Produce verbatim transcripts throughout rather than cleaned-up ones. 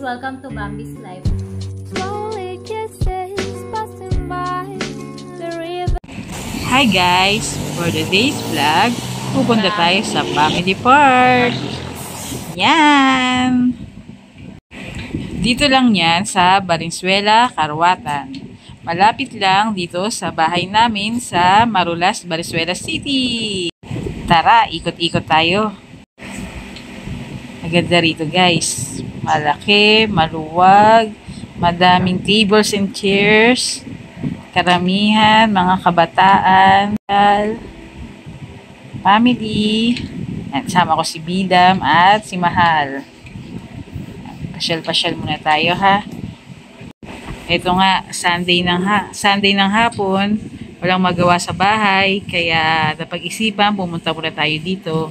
Welcome to Bambi's Life. Hi guys! For today's vlog, pupunta tayo sa family park. Yan! Dito lang yan sa Valenzuela, Caruatan. Malapit lang dito sa bahay namin sa Marulas, Valenzuela City. Tara, ikot-ikot tayo. Maganda rito guys. Malaki, maluwag, madaming tables and chairs. Karamihan, mga kabataan, family. At sama ko si Bidam at si Mahal. Pasyal-pasyal muna tayo ha. Ito nga, Sunday ng, ha Sunday ng hapon. Walang magawa sa bahay. Kaya napag-isipan, pumunta muna tayo dito.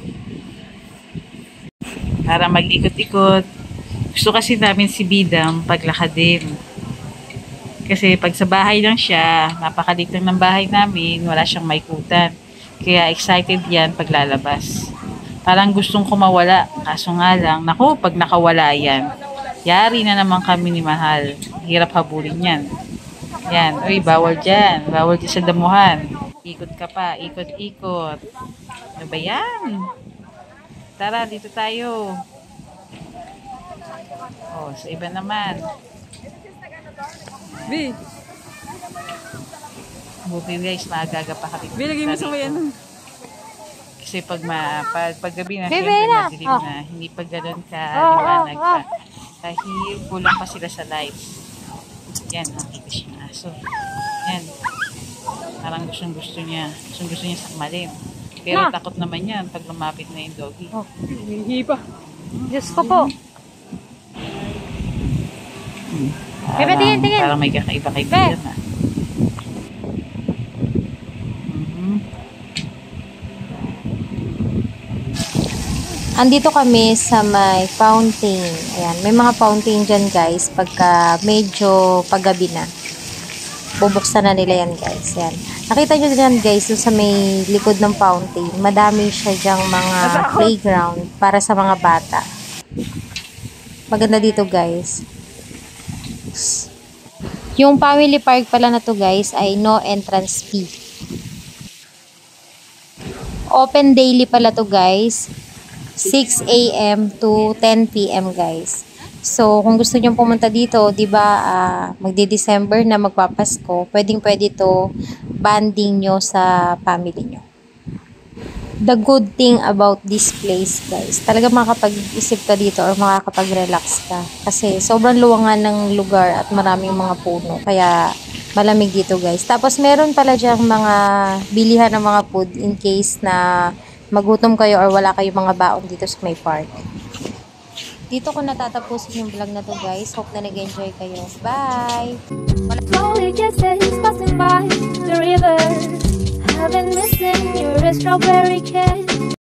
Para mag-ikot-ikot. Gusto kasi namin si Bidam paglakad din. Kasi pag sa bahay lang siya, napakalit lang ng bahay namin, wala siyang maikutan. Kaya excited yan paglalabas. Parang gustong kumawala. Kaso nga lang, naku, pag nakawala yan, yari na naman kami ni Mahal. Hirap habulin yan. Yan, uy, bawal dyan. Bawal dyan sa damuhan. Ikot ka pa, ikot-ikot. Ano ba yan? Tara, dito tayo. Oh, sa iba naman. B. Buti guys, maagaga pa kami. B, lagay mo sa yan. Kasi pag, ma, pag, pag gabi na, Bebe siyempre na. madilim Oh. na, hindi pa ganun ka Oh, liwanag oh, oh. pa. Dahil kulang pa sila sa lights. Yan, nakita siya ng aso. Yan. Parang gustong gusto niya. Gustong gusto niya sakmalin. Pero Na. takot naman yan pag lumapit na yung doggy. Oh. Hihi pa. Diyos ko po. Parang, Bebe, tingin, tingin. parang may kakaiba-kaiba yan ah. Mhm. Andito kami sa may fountain. Ayan, may mga fountain dyan guys. Pagka medyo paggabi na. Bubuksan na nila yan guys. Ayan. Nakita nyo dyan guys, sa may likod ng fountain. Madami siya dyang mga playground para sa mga bata. Maganda dito guys. Yung family park pala na to guys ay no entrance fee. Open daily pala to guys. six a m to ten p m guys. So, kung gusto niyo pumunta dito, 'di ba, uh, magde-December na magpapasko, pwedeng-pwede to banding nyo sa family nyo. The good thing about this place, guys, talaga makakapag-isip ka dito or makakapag-relax ka. Kasi sobrang luwangan ng lugar at maraming mga puno. Kaya malamig dito, guys. Tapos meron pala dyang mga bilihan ng mga food in case na magutom kayo or wala kayong mga baon dito sa may park. Dito ko natatapusin yung vlog na to guys. Hope na nag-enjoy kayo. Bye! Slowly kisses passing by the river. I've been missing your strawberry kiss.